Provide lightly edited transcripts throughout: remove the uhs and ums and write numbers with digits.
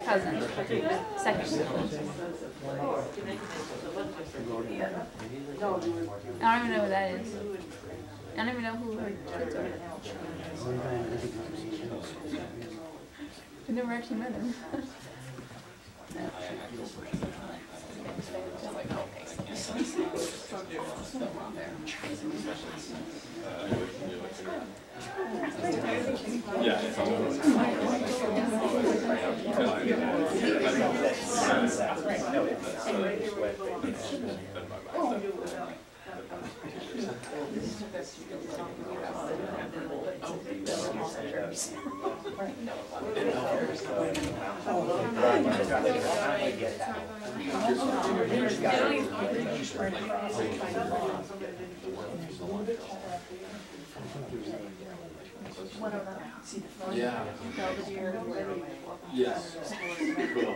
cousin, second. I don't even know who that is. I don't even know who her kids are. I never actually met him. Yeah. Yes. Cool.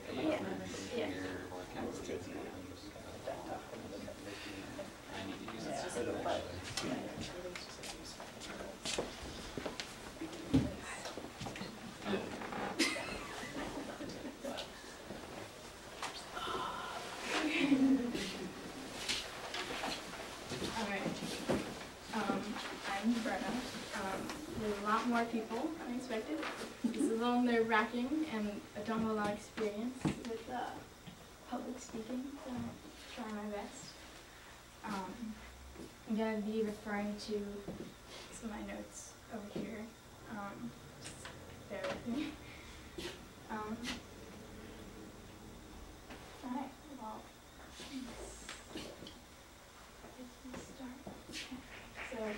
I'm Brenna. There's a lot more people than I expected. This is a little nerve-wracking, and I don't have a lot of experience with public speaking, so I'm trying my best. I'm going to be referring to some of my notes over here. Just bear with me. Alright, well, let's start. So,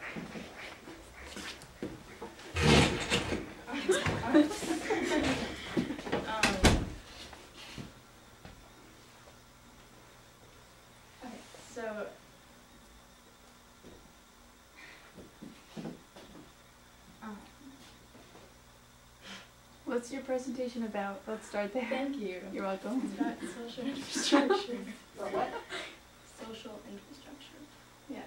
What's your presentation about? Let's start there. thank you. You're welcome. It's about social infrastructure. What? Social infrastructure. Yeah.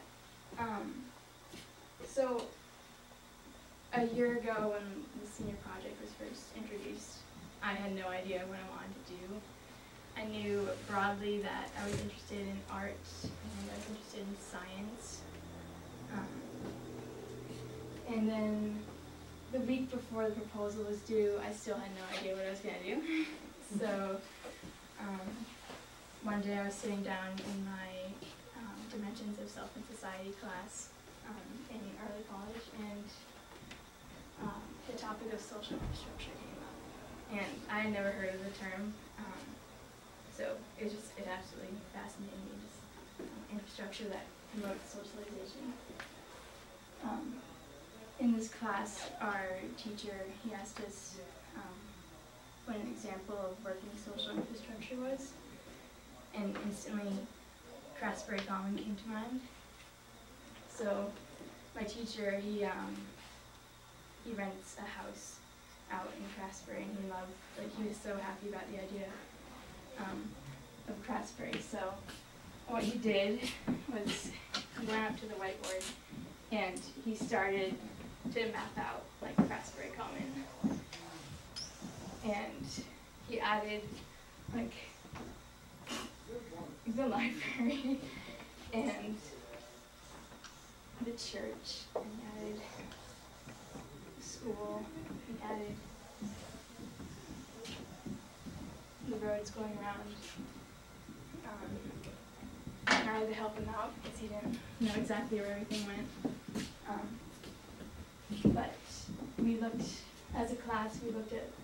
So a year ago when the senior project was first introduced, I had no idea what I wanted to do. I knew broadly that I was interested in art and I was interested in science. And then the week before the proposal was due, I still had no idea what I was going to do. So one day I was sitting down in my Dimensions of Self and Society class in early college, and the topic of social infrastructure came up. And I had never heard of the term, so it absolutely fascinated me, just infrastructure that promotes socialization. In this class, our teacher, he asked us what an example of working social infrastructure was, and instantly Craftsbury Common came to mind. So my teacher, he rents a house out in Craftsbury, and he was so happy about the idea of Craftsbury. So what he did was he went up to the whiteboard and he started to map out like Craftsbury Common, and he added like the library and the church, and he added school, he added the roads going around. And I had to help him out because he didn't know exactly where everything went. But we looked, as a class, we looked at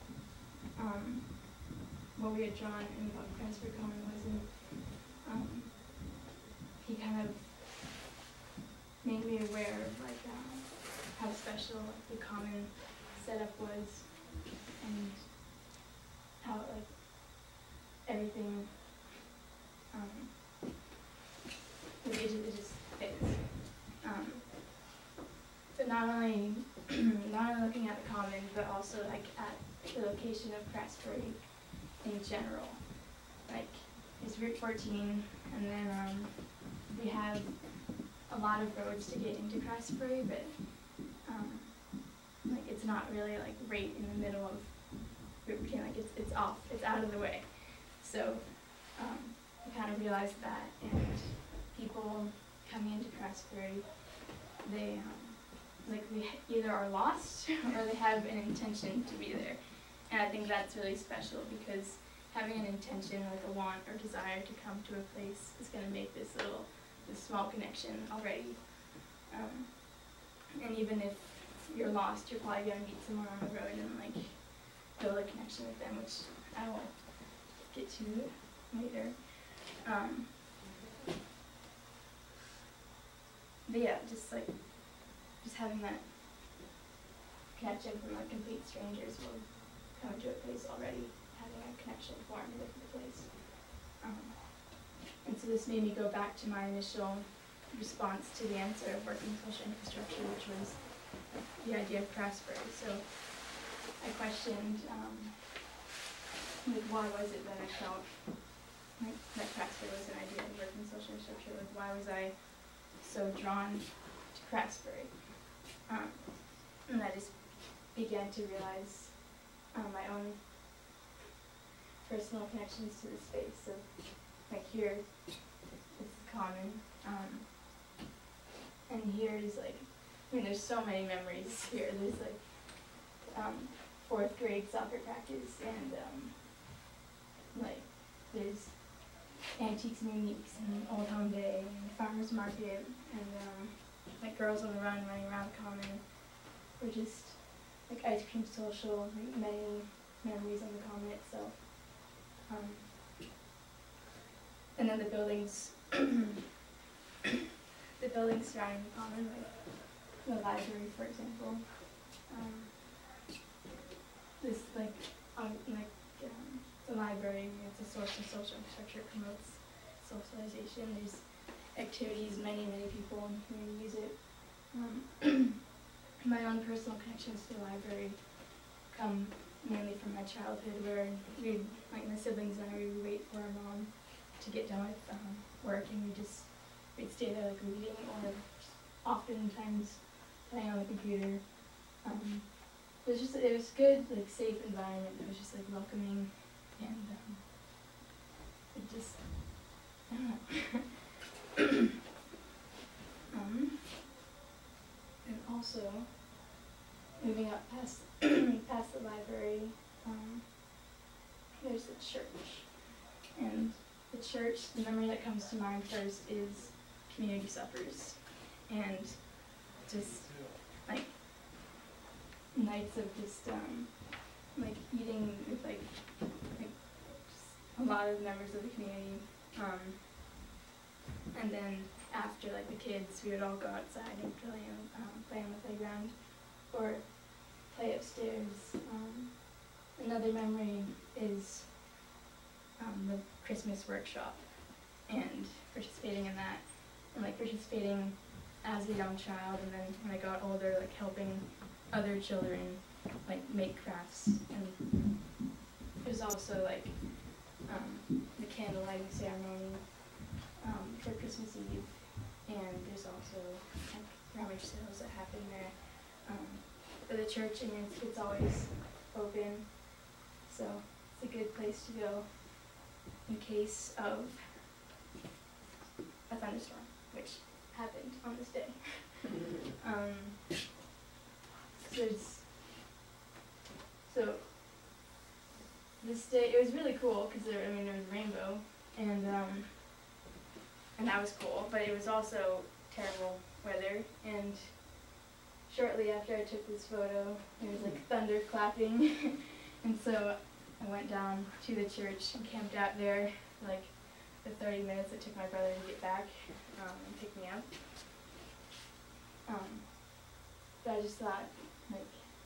what we had drawn and what Craftsbury Common was, and he kind of made me aware of like how special the common setup was, and how like everything it just fits. So not only looking at the common, but also like at the location of Craftsbury in general. Like it's Route 14, and then we have a lot of roads to get into Craftsbury, but like it's not really like right in the middle of Route 14. off, it's out of the way. So I kind of realized that, and people coming into Craftsbury, they either are lost or they have an intention to be there. And I think that's really special because having an intention, like a want or desire to come to a place is going to make this small connection already. And even if you're lost, you're probably going to meet someone on the road and like build a connection with them, which I will get to later. But yeah, just having that connection from like complete strangers will come to a place already having a connection formed with the place. And so this made me go back to my initial response to the answer of working social infrastructure, which was the idea of Craftsbury. So I questioned why was it that I felt like that Craftsbury was an idea of working social infrastructure? Like why was I so drawn to Craftsbury? And I just began to realize my own personal connections to the space. So like here, it's common. And here is like, there's so many memories here. There's like 4th grade soccer practice, and like there's antiques and uniques and Old Home Day and farmers market and like girls on the run running around the common. Or just like ice cream social, like many memories on the common itself. And then the buildings surrounding the common, like the library, for example. The library, it's a source of social infrastructure, it promotes socialization. There's activities, many people in the community use it. My own personal connections to the library come mainly from my childhood, where my siblings and I, would wait for our mom to get done with work, and we'd stay there like reading, or oftentimes playing on the computer. It was good, like safe environment. It was just like welcoming, and it just, I don't know. And also, moving up past the library, there's the church. And the church, the memory that comes to mind first is community suppers. And just like nights of just like eating with like just a lot of members of the community. And then after like the kids, we would all go outside and play on the playground or play upstairs. Another memory is the Christmas workshop and participating in that, and like participating as a young child, and then when I got older, like helping other children like make crafts. And there's also like the candle lighting ceremony for Christmas Eve, and there's also like rummage sales that happen there. But the church, it's always open, so it's a good place to go in case of a thunderstorm, which happened on this day. So this day, it was really cool because there was a rainbow, and that was cool, but it was also terrible weather, and shortly after I took this photo, there was like thunder clapping, and so I went down to the church and camped out there for like the 30 minutes it took my brother to get back and pick me up. But I just thought, like,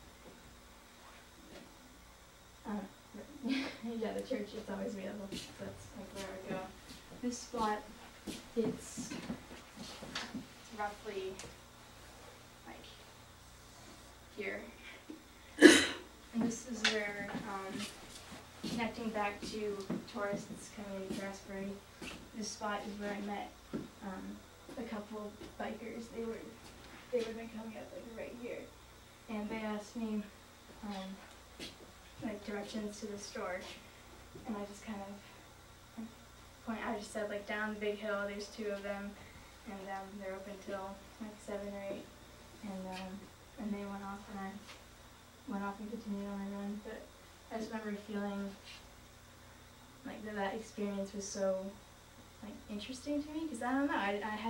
yeah, the church is always available, so that's like where I would go. This spot, it's roughly like here. And this is where, connecting back to tourists coming into Craftsbury, this spot is where I met a couple bikers. They would have been coming up like right here, and they asked me like directions to the store, and I just kind of I just said like down the big hill. There's 2 of them, and they're open till like 7 or 8, and they went off, and I went off and continued on my run. But I just remember feeling like that experience was so like interesting to me, because I don't know,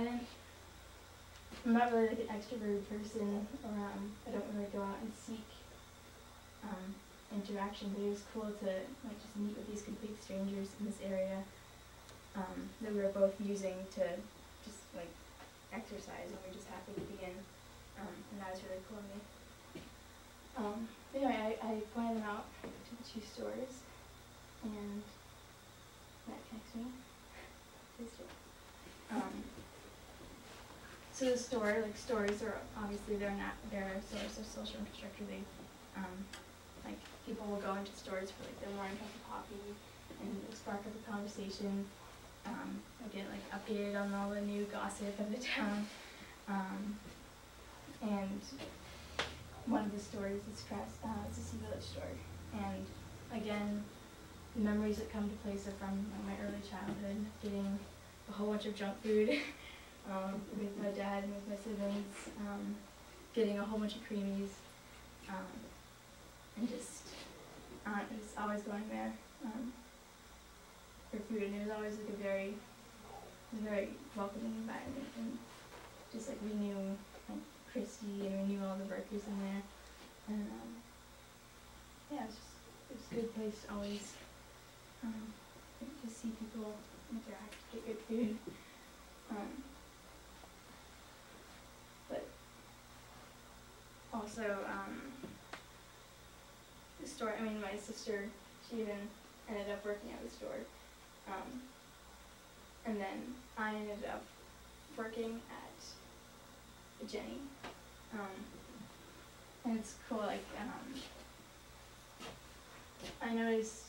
I'm not really like an extroverted person, or I don't really go out and seek interaction, but it was cool to like just meet with these complete strangers in this area that we were both using to just like exercise, and we just happened to be in, and that was really cool to me. Anyway, I pointed them out to the 2 stores, and that connects me to the store. So the store, like stores are obviously they're a source of social infrastructure. They like people will go into stores for like their morning cup of coffee, and spark up a conversation. I get like updated on all the new gossip of the town. And one of the stores is it's a Sea Village store, and again, the memories that come to place are from my early childhood, getting a whole bunch of junk food with my dad and with my siblings, getting a whole bunch of creamies, and just always going there for food, and it was always like a very welcoming environment, and just like we knew like Christy, and we knew all the workers in there, and yeah, it was a good place to always to see people interact, get good food. But also, the store, I mean, my sister, she even ended up working at the store. And then I ended up working at Jenny. And it's cool, like, I noticed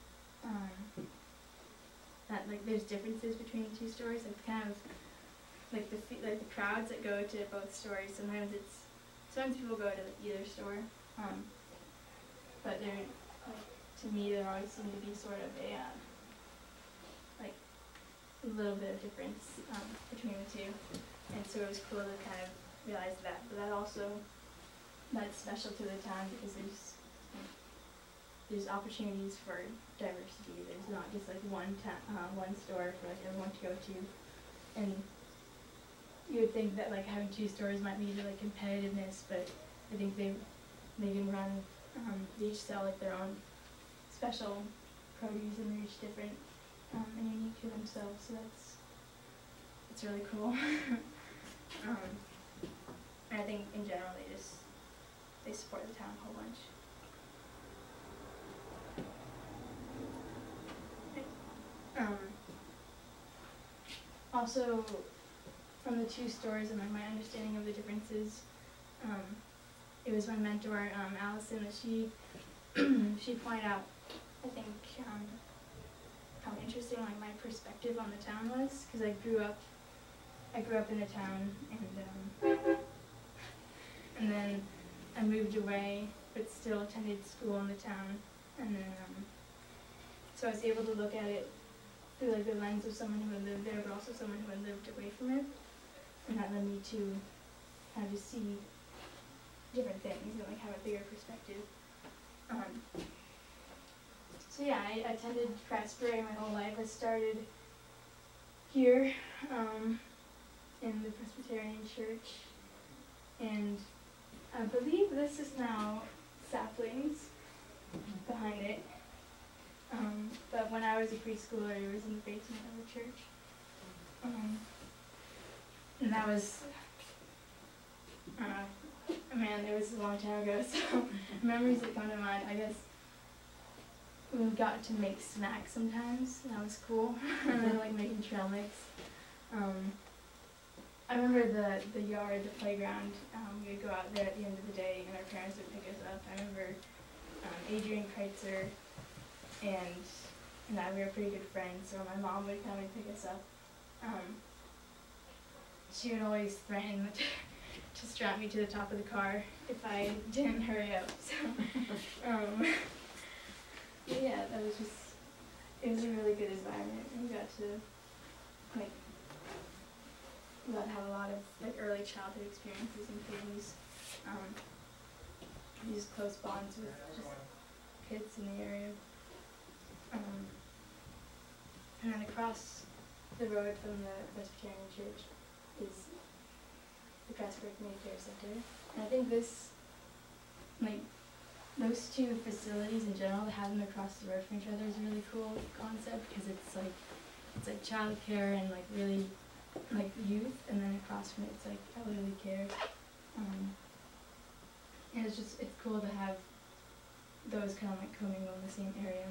that like there's differences between the 2 stores. It's kind of like the crowds that go to both stores. Sometimes people go to either store, but they're like, to me there always seems to be sort of a like a little bit of difference between the 2, and so it was cool to kind of realize that. But that's special to the town, because there's opportunities for diversity. There's not just like one store for like everyone to go to, and you would think that like having 2 stores might lead to like competitiveness, but I think they can run, they each sell like their own special produce, and they're each different and unique to themselves. So it's really cool. And I think in general they support the town a whole bunch. Also, from the 2 stores and like my understanding of the differences, it was my mentor, Allison, that she pointed out, I think, how interesting like my perspective on the town was, because I grew up in the town, and then I moved away, but still attended school in the town, and then so I was able to look at it through like the lens of someone who had lived there, but also someone who had lived away from it, and that led me to kind of just see different things and like have a bigger perspective. So yeah, I attended Craftsbury my whole life. I started here in the Presbyterian Church, and I believe this is now Saplings behind it. But when I was a preschooler, it was in the basement of the church. And that was, man, it was a long time ago, so memories that come to mind, I guess, we got to make snacks sometimes, and that was cool. And then like making trail mix. I remember the yard, the playground, we would go out there at the end of the day, and our parents would pick us up. I remember Adrian Kreitzer and I, we were pretty good friends, so my mom would come and pick us up. She would always threaten to strap me to the top of the car if I didn't hurry up. So, Yeah, that was just, it was a really good environment. We got to, like, we got to have a lot of, like, early childhood experiences and things. These close bonds with just kids in the area. And then across the road from the Presbyterian Church is the Craftsbury Community Care Center. And I think this, like, those two facilities in general, to have them across the road from each other is a really cool concept, because it's like childcare and like really like youth, and then across from it it's like elderly care. And it's cool to have those kind of like commingle in the same area.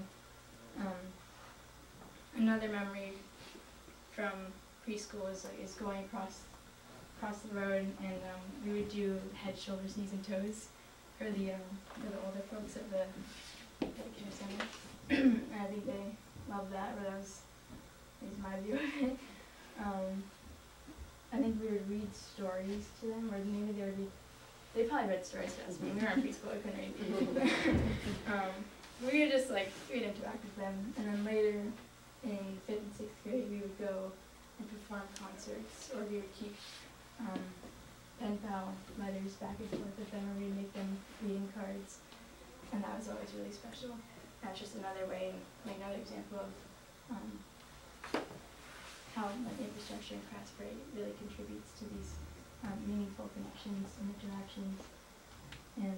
Another memory from preschool is going across the road, and we would do head, shoulders, knees, and toes for the older folks at the care center. And I think they loved that, or that was my view of it. I think we would read stories to them, or maybe they probably read stories to us. I mean, we were in preschool, we couldn't read. We would just we'd interact with them, and then later in 5th and 6th grade we would go and perform concerts, or we would keep pen pal letters back and forth with them, or we'd make them reading cards, and that was always really special. That's just another way, like another example of how like infrastructure in Craftsbury really contributes to these meaningful connections and interactions, and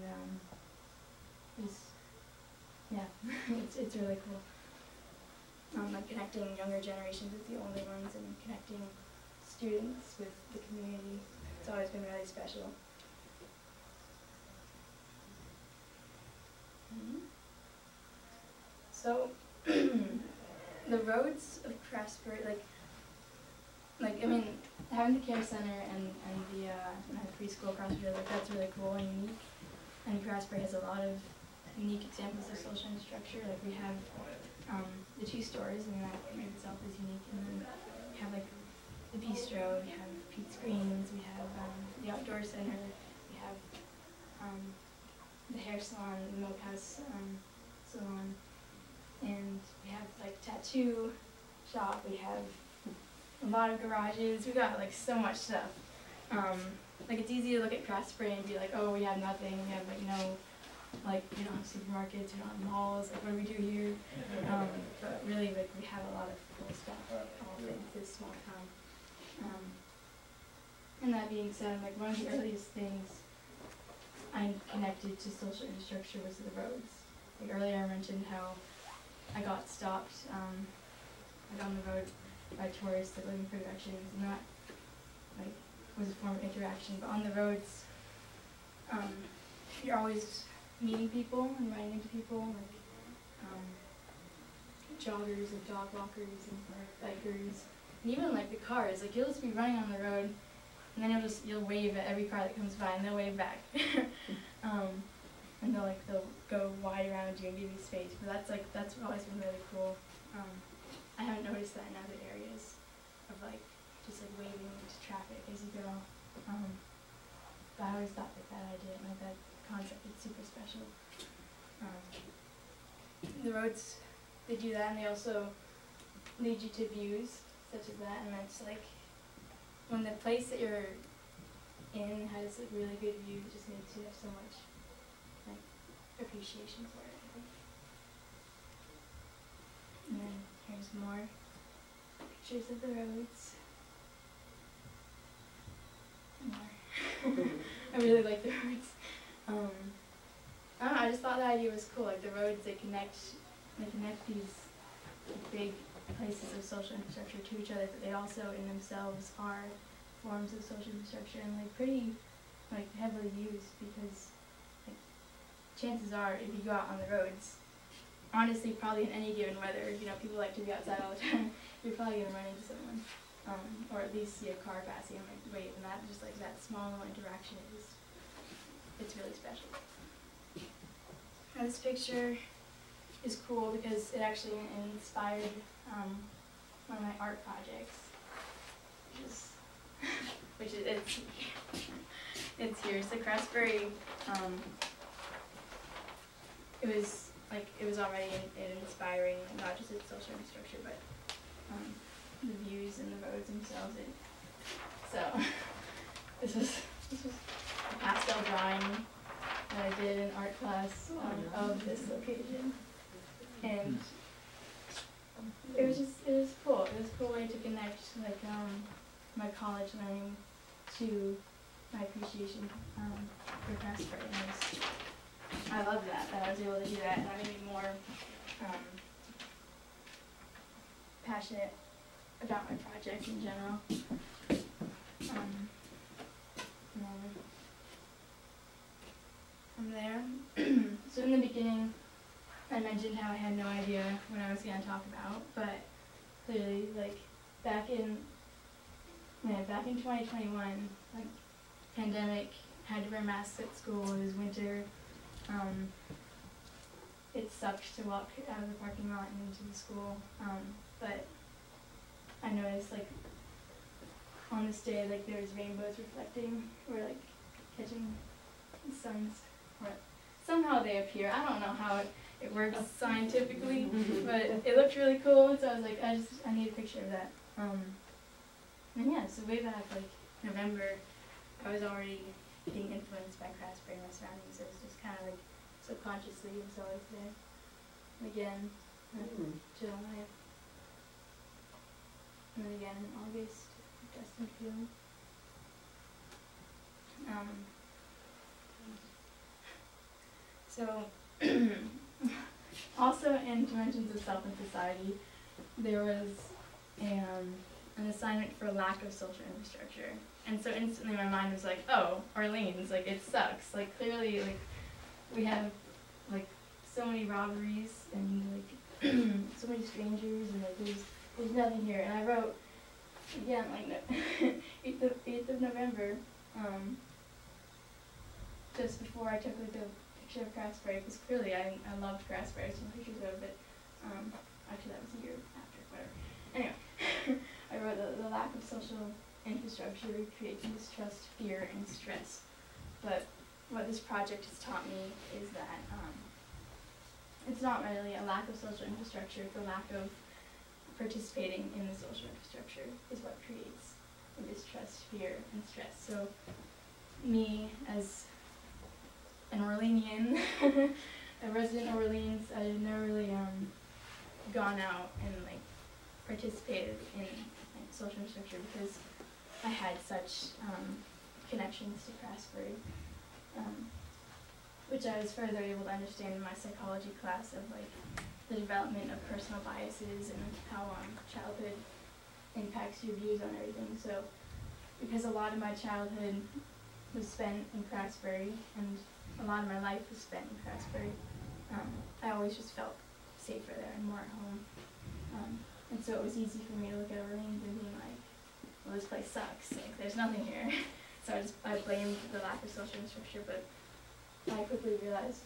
it's really cool. Like connecting younger generations with the older ones, and connecting students with the community. It's always been really special. So, the roads of Craftsbury, I mean, having the care center and the preschool across the road, that's really cool and unique. And Craftsbury has a lot of unique examples of social infrastructure. Like we have the 2 stores, and that in itself is unique. And then we have like the bistro, we have Pete's Greens, we have the outdoor center, we have the hair salon, the Milk House salon, and we have like tattoo shop, we have a lot of garages. We got like so much stuff. Like it's easy to look at Craftsbury and be like, oh, we have nothing, we have like no, like we don't have supermarkets, we don't have malls, like what do we do here? But really, like we have a lot of cool stuff all in this small town. And that being said, like one of the earliest things I connected to social infrastructure was the roads. Like earlier I mentioned how I got stopped like on the road by tourists like looking for directions, and that like was a form of interaction. But on the roads, you're always meeting people and running into people, like joggers and dog walkers and bikers, and even like the cars. Like you'll just be running on the road, and then you'll wave at every car that comes by, and they'll wave back. And they'll go wide around you and give you space. But that's always been really cool. I haven't noticed that in other areas of like just like waving into traffic as you go. But I always thought that idea, like that concept, is super special. The roads, they do that, and they also lead you to views such as that, and it's like when the place that you're in has like really good views, it just makes you have so much like appreciation for it, I think. And then here's more pictures of the roads. More. I really like the roads. I don't know, I just thought the idea was cool. Like the roads, they connect these big places of social infrastructure to each other, but they also in themselves are forms of social infrastructure, and like pretty like heavily used, because like chances are if you go out on the roads, honestly probably in any given weather, you know, people like to be outside all the time, you're probably gonna run into someone. Or at least see a car passing and like wave, and that just like that small interaction it's really special. Now this picture is cool because it actually inspired one of my art projects, it's here. So Craftsbury, it was like it was already inspiring, not just its social infrastructure, but the views and the roads themselves. So this was a pastel drawing that I did in art class of this location, and it was cool. It was a cool way to connect like my college learning to my appreciation for Craftsbury. I love that I was able to do that, and that made me more passionate about my project in general. From there, so in the beginning, I mentioned how I had no idea what I was going to talk about, but clearly, like, back in 2021, like, pandemic, had to wear masks at school, it was winter, it sucked to walk out of the parking lot and into the school, but I noticed, like, on this day, like, there was rainbows reflecting, or, like, catching the sun's, or somehow they appear. I don't know how it works scientifically, but it looked really cool, so I was like, I need a picture of that. And yeah, so way back, like, November, I was already being influenced by Craftsbury and my surroundings, so it was just kind of, like, subconsciously, it was always there. And again, July. And then again in August, Dustin Field. So, also in Dimensions of Self and Society, there was an assignment for lack of social infrastructure. And so instantly my mind was like, oh, Orleans, like, it sucks. Like, clearly, like, we have, like, so many robberies and, like, so many strangers, and, like, there's nothing here. And I wrote, again, like, 8th of November, just before I took, like, a picture of Craftsbury, because clearly I loved Craftsbury, I some pictures of it. Actually, that was a year after, whatever. Anyway, I wrote the lack of social infrastructure creates mistrust, fear, and stress. But what this project has taught me is that it's not really a lack of social infrastructure, it's a lack of participating in the social infrastructure is what creates mistrust, fear, and stress. So me, as an Orleanian, a resident of Orleans, I had never really gone out and, like, participated in, like, social infrastructure because I had such connections to Craftsbury, which I was further able to understand in my psychology class of, like, the development of personal biases and how childhood impacts your views on everything. So because a lot of my childhood was spent in Craftsbury and a lot of my life was spent in Craftsbury, I always just felt safer there and more at home. And so it was easy for me to look at Orleans and being like, well, this place sucks, like, there's nothing here. So I blamed the lack of social infrastructure, but I quickly realized,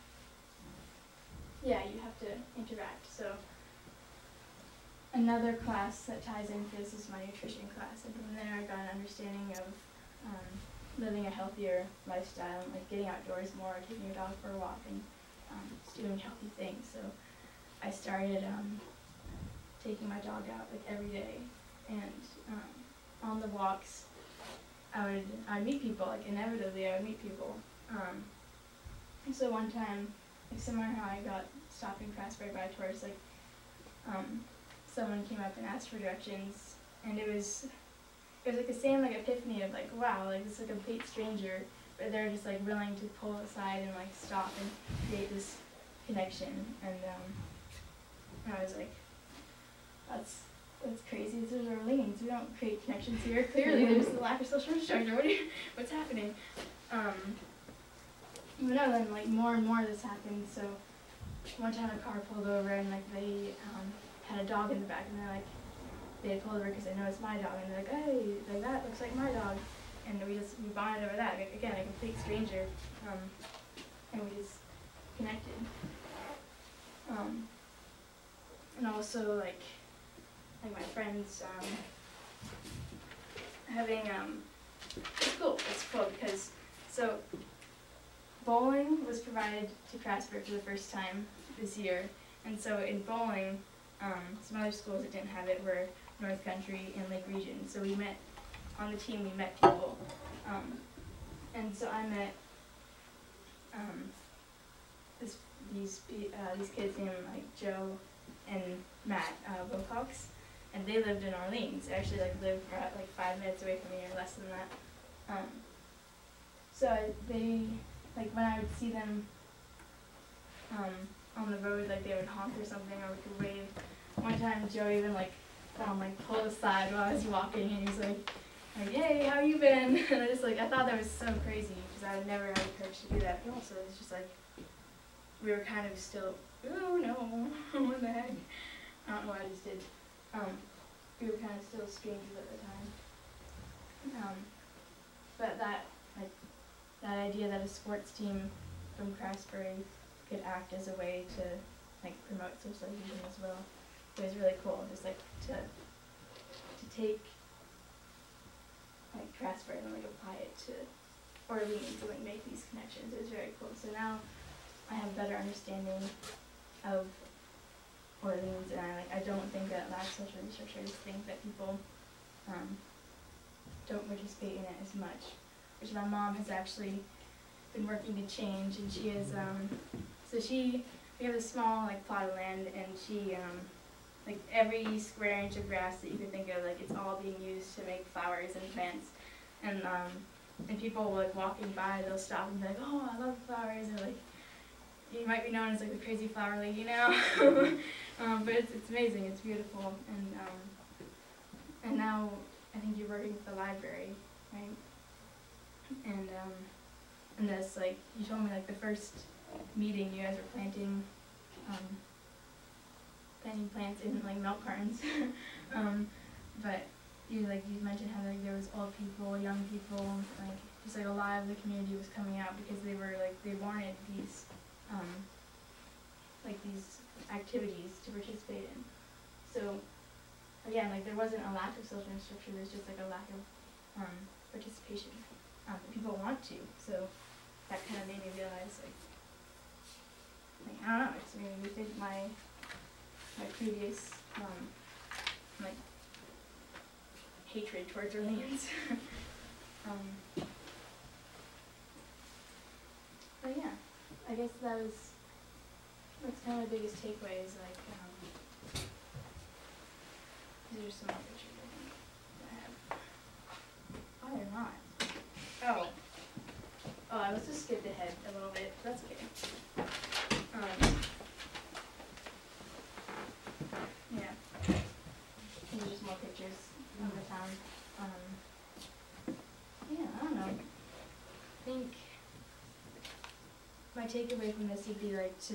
yeah, you have to interact. So another class that ties into this is my nutrition class, and from there I got an understanding of living a healthier lifestyle, like getting outdoors more, taking your dog for a walk, and just doing healthy things. So I started taking my dog out, like, every day, and on the walks I would meet people, like, inevitably I would meet people. And so one time, like, similar how I got stopped in Craftsbury by a tourist, like, someone came up and asked for directions, and it was like the same, like, epiphany of, like, wow, like, this is like a complete stranger, but they're just, like, willing to pull aside and, like, stop and create this connection. And I was like, that's crazy. This is Orleans. We don't create connections here. Clearly, there's the lack of social infrastructure. What's happening? But no, then, like, more and more this happened. So one time a car pulled over, and, like, they had a dog in the back, and they're like, they had pulled over because they know it's my dog, and they're like, hey, like, that looks like my dog. And we bonded over that. Like, again, a complete stranger, and we just connected. And also, like my friends having it's cool because so bowling was provided to Craftsbury for the first time this year. And so in bowling, some other schools that didn't have it were North Country and Lake Region. So we met, on the team we met people. And so I met these kids named like Joe and Matt Wilcox, and they lived in Orleans. They actually lived like 5 minutes away from me, or less than that. So they, like, when I would see them on the road, like they would honk or something, or we could wave. One time Joe even like pulled aside while I was walking, and he was like, "Hey, how you been?" And I thought that was so crazy, because I would never have the courage to do that. But also, it's just like, we were kind of still, oh no, what the heck? I don't know what I just did. We were kind of still strangers at the time. But that idea that a sports team from Craftsbury could act as a way to promote socialization as well was really cool. Just to take Craftsbury and apply it to Orleans and make these connections. It was very cool. So now I have a better understanding of Orleans, and I don't think that lack social researchers think that people don't participate in it as much, which my mom has actually been working to change. And she is we have a small plot of land, and she every square inch of grass that you could think of, it's all being used to make flowers and plants. And people walking by, they'll stop and be like, "Oh, I love flowers," or you might be known as the crazy flower lady now. But it's amazing, it's beautiful. And now I think you're working with the library, right? And this, you told me the first meeting you guys were planting plants in milk cartons. But you mentioned how there was old people, young people, just a lot of the community was coming out because they were they wanted these these activities to participate in. So again, there wasn't a lack of social infrastructure, there's just a lack of participation. People want to, so that kind of made me realize I don't know, it's made me rethink my previous hatred towards Orleans. But yeah, I guess that's kind of the biggest takeaway is these are some more pictures I have. Oh, they're not. Oh, I must have skipped ahead a little bit. That's okay. Yeah. These are just more pictures of the town. Yeah, I don't know. I think my takeaway from this would be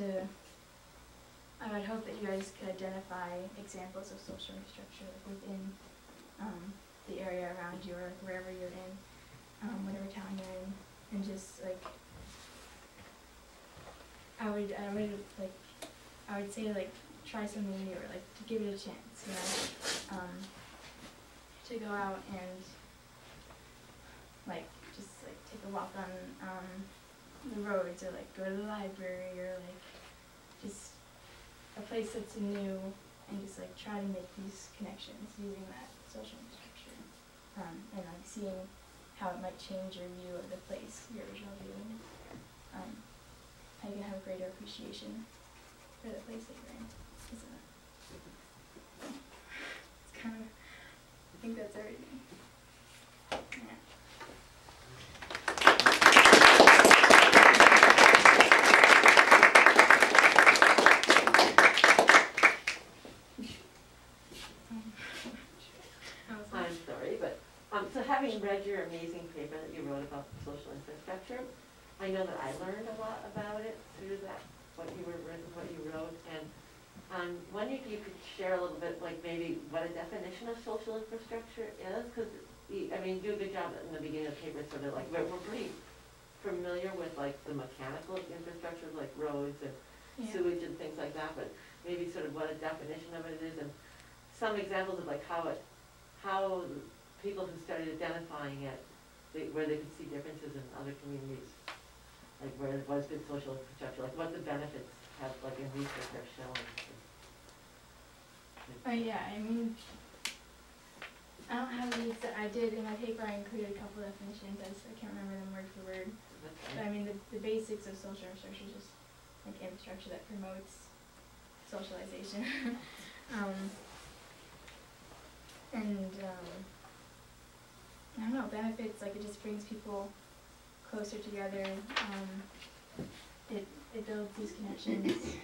I would hope that you guys could identify examples of social infrastructure within the area around you, or wherever you're in, whatever town you're in, and just I would say try something new, or to give it a chance, to go out and just take a walk on the roads, or go to the library, or just a place that's new, and just try to make these connections using that social infrastructure, and seeing how it might change your view of the place, your original view, and how you can have a greater appreciation for the place that you're in, isn't it? It's kind of, I think that's everything. Yeah. I'm sorry, but so having read your amazing paper that you wrote about social infrastructure, I know that I learned a lot about it through that, what you wrote, and wondering if you could share a little bit, maybe what a definition of social infrastructure is, because you do a good job in the beginning of the paper, sort of we're pretty familiar with the mechanical infrastructure, like roads and sewage and things like that, but maybe sort of what a definition of it is, and some examples of how people who started identifying it, where they could see differences in other communities, where there was good social infrastructure, what the benefits have, like in research, have shown. Yeah, I mean, I don't have these that I did in my paper. I included a couple definitions. I can't remember them word for word. But I mean, the basics of social infrastructure is just like infrastructure that promotes socialization. I don't know, benefits, like it just brings people closer together. It builds these connections.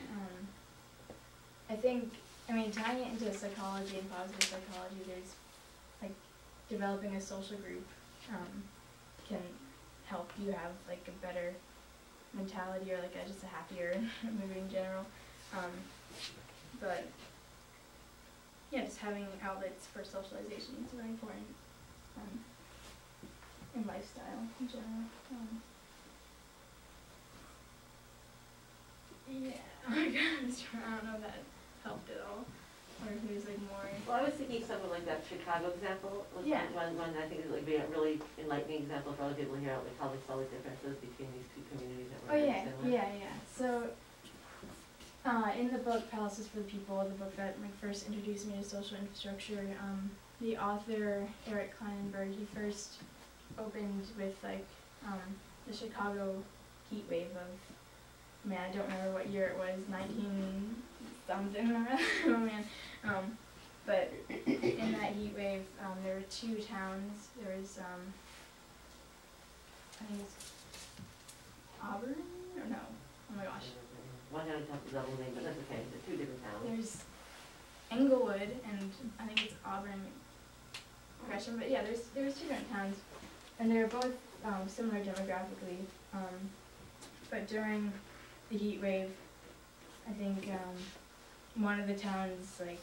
I mean, tying it into psychology and positive psychology, there's like developing a social group can help you have like a better mentality or like just a happier mood in general. But yeah, just having outlets for socialization is really important in lifestyle in general. Yeah, oh my god, I don't know if that helped at all, or if it was like more. Well, I was thinking something like that Chicago example was Yeah. one I think is like be a really enlightening example for other people to hear, like how they saw the differences between these two communities that were Oh very yeah, similar. yeah. So, in the book Palaces for the People, the book that like first introduced me to social infrastructure, the author Eric Kleinenberg, he first opened with like the Chicago heat wave of, man, I don't remember what year it was, 19 something, oh man. But in that heat wave, there were two towns. There was I think it's Auburn, or no? Oh my gosh. One had a double name, but that's okay, they're two different towns. There's Englewood, and I think it's Auburn, Gresham, but yeah, there's two different towns, and they're both similar demographically, but during the heat wave, I think one of the towns, like,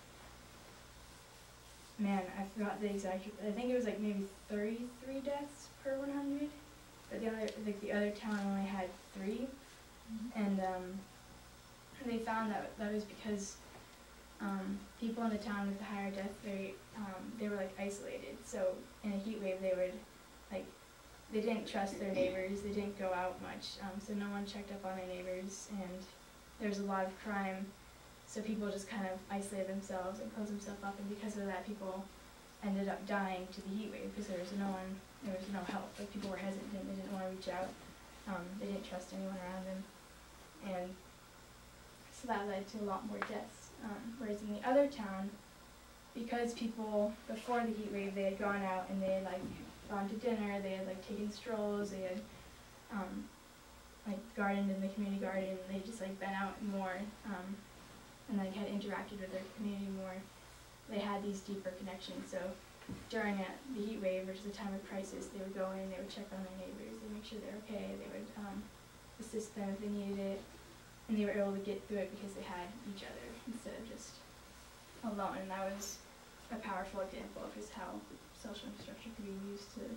man, I forgot the exact, I think it was like maybe 33 deaths per 100, but the other town only had 3. And they found that was because people in the town with the higher death rate, they were like isolated. So in a heat wave, they didn't trust their neighbors. They didn't go out much. So no one checked up on their neighbors, and there's a lot of crime. So people just kind of isolated themselves and closed themselves up, and because of that, people ended up dying to the heat wave because there was no help. Like people were hesitant. They didn't want to reach out. They didn't trust anyone around them. And so that led to a lot more deaths. Whereas in the other town, because people, before the heat wave, they had gone out and they had like gone to dinner, they had like taken strolls, they had like gardened in the community garden, they just like been out more and like had interacted with their community more. They had these deeper connections. So during the heat wave, which is a time of crisis, they would go in, they would check on their neighbors, they would make sure they're okay, they would assist them if they needed it, and they were able to get through it because they had each other instead of just alone. And that was a powerful example of just how social infrastructure could be used to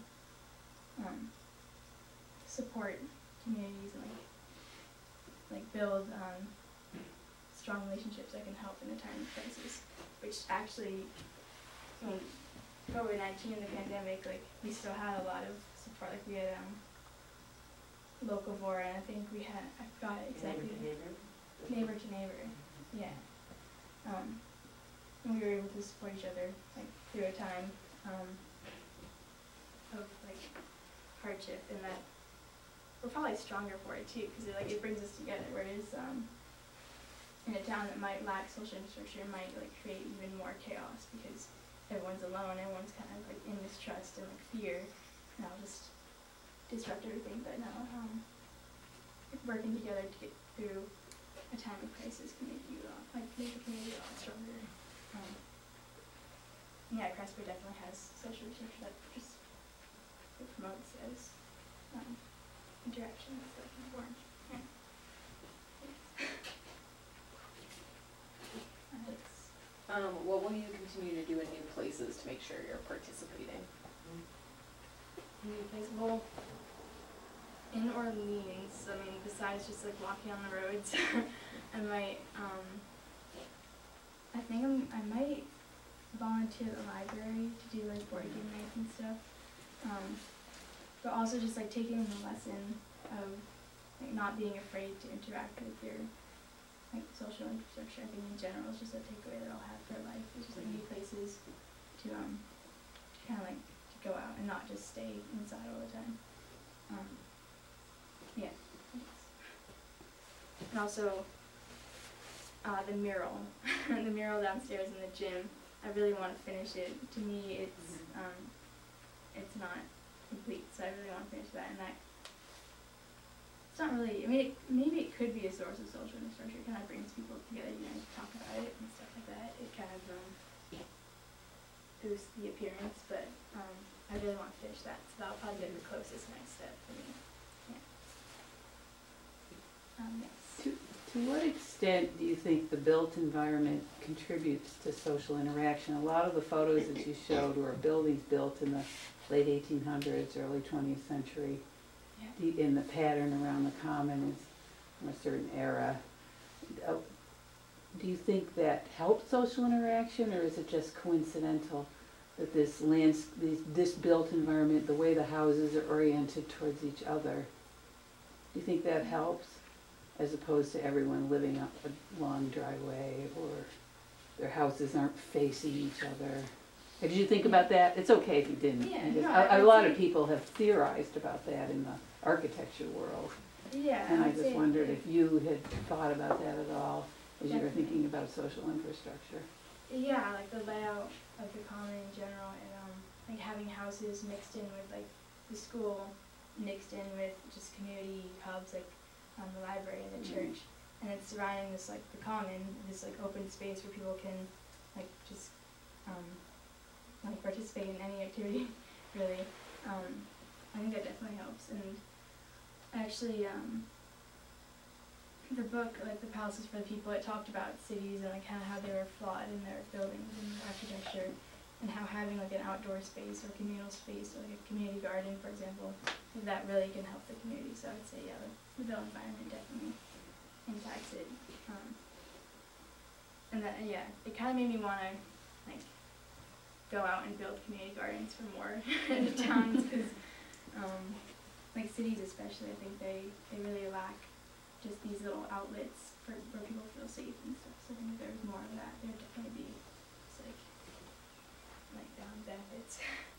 support communities and like build strong relationships that can help in a time of crisis. Which actually, I mean, COVID-19 and the pandemic, like we still had a lot of support. Like we had Locavore, and I think we had, I forgot exactly. Neighbor to neighbor, yeah. And we were able to support each other like through a time of like hardship, and that we're probably stronger for it too, because it brings us together. Whereas in a town that might lack social infrastructure, it might like create even more chaos because everyone's alone, everyone's kind of like in mistrust and like fear, and that'll just disrupt everything. But no, working together to get through a time of crisis can make make the community a lot stronger. Yeah, Crestbury definitely has social infrastructure that just promotes those interactions that are important. Yeah. What will you continue to do in new places to make sure you're participating? New place, well, in Orleans, I mean, besides just like walking on the roads, I might, I might volunteer at the library to do like board game nights and stuff. But also just like taking the lesson of like not being afraid to interact with your like social infrastructure, I think in general is just a takeaway that I'll have for life. It's just like new places to kind of like to go out and not just stay inside all the time. Yeah. Thanks. And also the mural, the mural downstairs in the gym. I really want to finish it. To me, it's not complete, so I really want to finish that. And that it's not really. I mean, maybe it could be a source of social infrastructure. It kind of brings people together, you know, to talk about it and stuff like that. It kind of boosts the appearance, but I really want to finish that. So that'll probably be the closest next step for me. Yeah. Yes. To what extent do you think the built environment contributes to social interaction? A lot of the photos that you showed were buildings built in the late 1800s, early 20th century. Yeah. In the pattern around the common is from a certain era. Do you think that helps social interaction, or is it just coincidental that this built environment, the way the houses are oriented towards each other, do you think that helps, as opposed to everyone living up a long driveway, or their houses aren't facing each other? Or did you think about that? It's okay if you didn't. Yeah, You just- no, a I'd lot say- of people have theorized about that in the architecture world. Yeah. And I I'd just say- wondered if you had thought about that at all as you were Definitely. thinking about social infrastructure. Yeah, like the layout of the common in general, and like having houses mixed in with like the school, mixed in with just community hubs like the library and the church, and it's surrounding this like the common, this like open space where people can like just like participate in any activity, really. I think that definitely helps. And actually, the book, like The Palaces for the People, it talked about cities and like kind of how they were flawed in their buildings and architecture, and how having like an outdoor space or communal space or like a community garden, for example, that really can help the community. So I would say, yeah, the built environment definitely impacts it. And that, yeah, it kind of made me want to like go out and build community gardens for more towns, because like cities especially, I think they really lack just these little outlets for where people feel safe and stuff. So I think if there was more of that, there'd definitely be just like benefits.